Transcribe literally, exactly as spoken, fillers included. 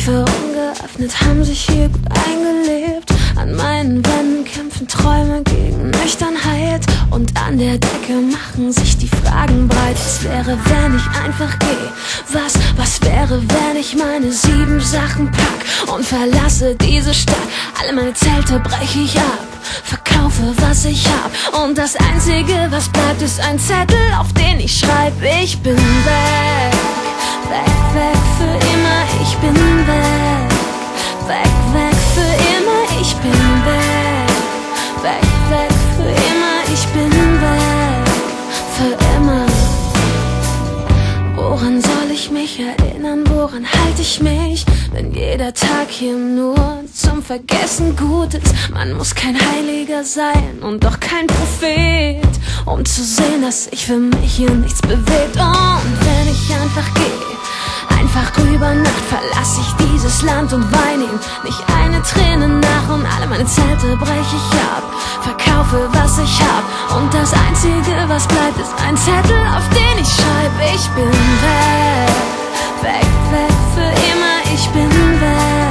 Briefe ungeöffnet haben sich hier gut eingelebt. An meinen Wänden kämpfen Träume gegen Nüchternheit. Und an der Decke machen sich die Fragen breit. Was wäre, wenn ich einfach gehe? Was, was wäre, wenn ich meine sieben Sachen pack und verlasse diese Stadt? Alle meine Zelte breche ich ab, verkaufe, was ich hab. Und das Einzige, was bleibt, ist ein Zettel, auf den ich schreibe: Ich bin weg, weg, weg für immer. Ich bin weg, weg, weg für immer. Ich bin weg, weg, weg für immer. Ich bin weg, für immer. Woran soll ich mich erinnern? Woran halte ich mich, wenn jeder Tag hier nur zum Vergessen gut ist? Man muss kein Heiliger sein und doch kein Prophet, um zu sehen, dass sich für mich hier nichts bewegt. Und wenn ich einfach gehe, einfach über Nacht, verlasse ich dieses Land und weine ihm nicht eine Träne nach. Und alle meine Zelte breche ich ab, verkaufe, was ich hab. Und das Einzige, was bleibt, ist ein Zettel, auf den ich schreibe: Ich bin weg, weg, weg für immer. Ich bin weg,